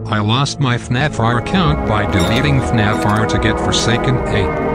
I lost my fnaf account by deleting fnaf to get Forsaken 8.